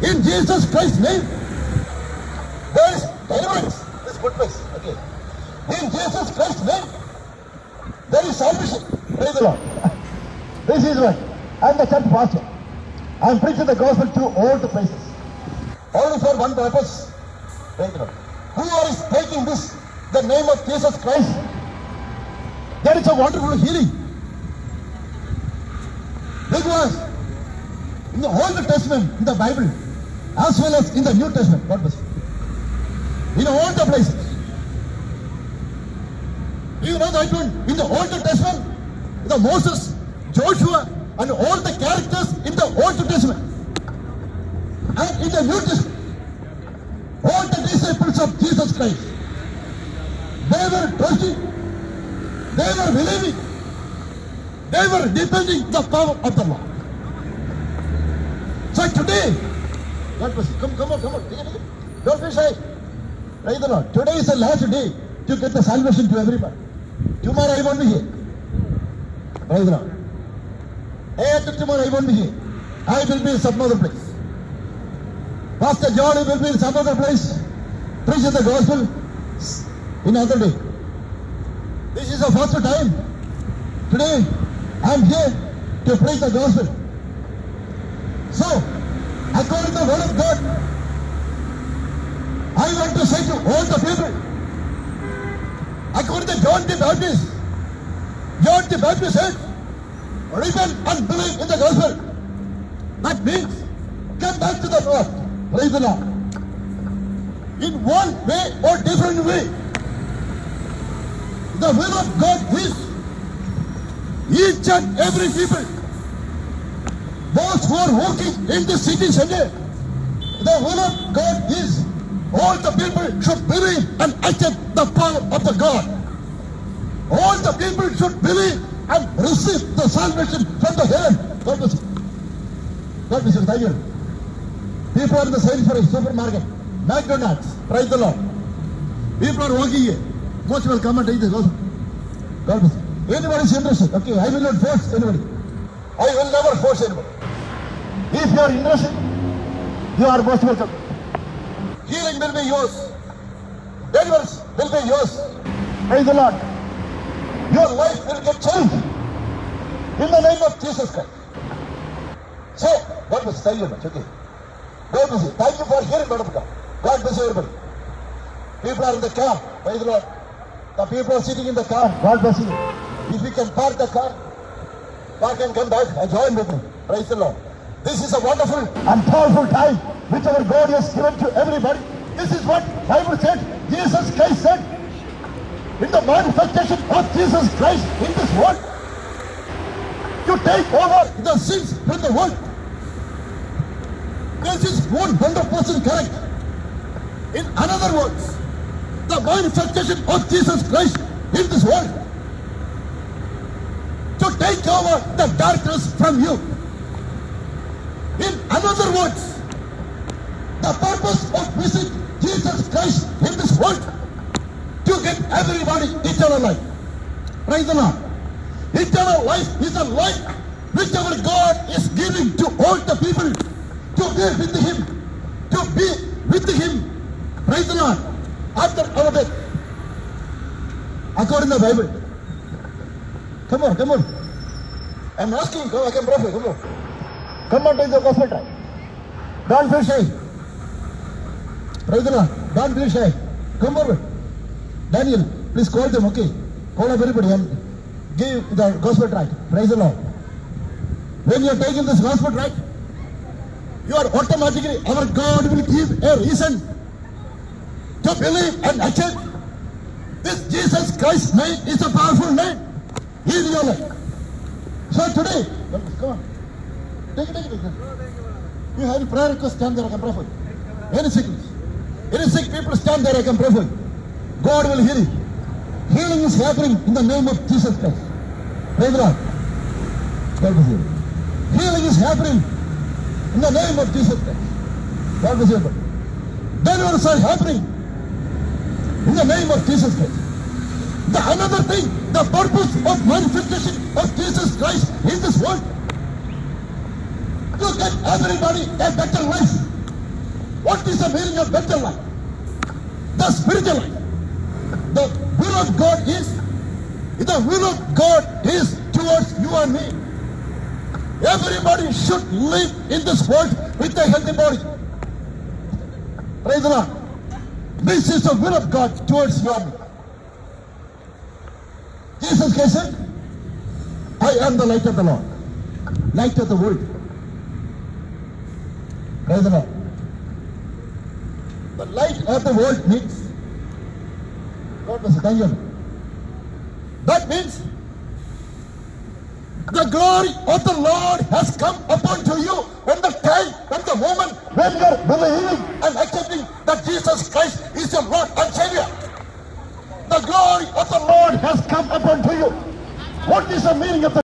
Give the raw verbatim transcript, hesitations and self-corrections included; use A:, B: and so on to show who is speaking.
A: In Jesus Christ's name, there is deliverance. This good place. Okay. In Jesus Christ's name, there is salvation. Praise the Lord. This is what I am the church pastor. I am preaching the gospel to all the places. Only for one purpose. Praise the Lord. Who is taking this, the name of Jesus Christ? There is a wonderful healing. Because in the Old Testament, in the Bible, as well as in the New Testament, God bless you. In all the places. You know that one? In the Old Testament, the Moses, Joshua, and all the characters in the Old Testament. And in the New Testament, all the disciples of Jesus Christ, they were trusting, they were believing, they were depending the power of the Lord. So today, God bless you. Come, come on, come on. Take it, take it. Don't be shy. Praise the Lord. Today is the last day to get the salvation to everybody. Tomorrow I won't be here. Praise the Lord. After tomorrow I won't be here. I will be in some other place. Pastor John will be in some other place, preaching the gospel in another day. This is the first time. Today I am here to preach the gospel. So, according to the word of God, I want to say to all the people, according to John the Baptist, John the Baptist said, repent and believe in the gospel. That means, come back to the Lord. Praise the Lord. In one way or different way, the will of God is each and every people, those who are walking in the city center, the will of God is all the people should believe and accept the power of the God. All the people should believe and receive the salvation from the heaven. God bless you. God bless you. Thank you. People are in the Sainsbury supermarket, McDonald's. Praise the Lord. People are walking here. Most will come and take this gospel. God bless you. Anybody is interested? Okay, I will not force anybody. I will never force anybody. If you are interested, you are most welcome. Healing will be yours. Deliverance will be yours. Praise the Lord. Your life will get changed in the name of Jesus Christ. So, God bless you. Thank you much. Okay. God bless you. Thank you for hearing, Madam God. God bless everybody. People are in the car. Praise the Lord. The people are sitting in the car. God bless you. If you can park the car, park and come back and join with me. Praise the Lord. This is a wonderful and powerful time which our God has given to everybody. This is what Bible said, Jesus Christ said. In the manifestation of Jesus Christ in this world, to take over the sins from the world. This is one hundred percent correct. In other words, the manifestation of Jesus Christ in this world, to take over the darkness from you. In other words, the purpose of visit Jesus Christ in this world, to get everybody eternal life. Praise the Lord. Eternal life is a life which our God is giving to all the people to be with Him, to be with Him. Praise the Lord. After our death, according to the Bible. Come on, come on. I'm asking, come, I can pray for you. Come on. Come on, take the gospel track. Don't feel shy. Praise the Lord. Don't feel shy. Come forward. Daniel, please call them, okay? Call up everybody and give the gospel track. Praise the Lord. When you are taking this gospel track, you are automatically, our God will give a reason to believe and accept. This Jesus Christ's name is a powerful name in your life. So today, come on. Take it, take it, take it. You have a prayer request, stand there, I can pray for you. Any sickness. Any sick people, stand there, I can pray for you. God will heal you. Healing is happening in the name of Jesus Christ. Praise the Lord. God bless you. Healing is happening in the name of Jesus Christ. God bless you. Deliverance are happening in the name of Jesus Christ. The another thing, the purpose of manifestation of Jesus Christ in this world, to get everybody a better life. What is the meaning of better life? The spiritual life. The will of God is, the will of God is towards you and me. Everybody should live in this world with a healthy body. Praise the Lord. This is the will of God towards you and me. Jesus Christ said, I am the light of the Lord, light of the world. Praise the Lord. The light of the world means, God bless you, thank you. That means the glory of the Lord has come upon to you when the time, when the moment, when you are believing and accepting that Jesus Christ is your Lord and Savior. The glory of the Lord has come upon to you. What is the meaning of the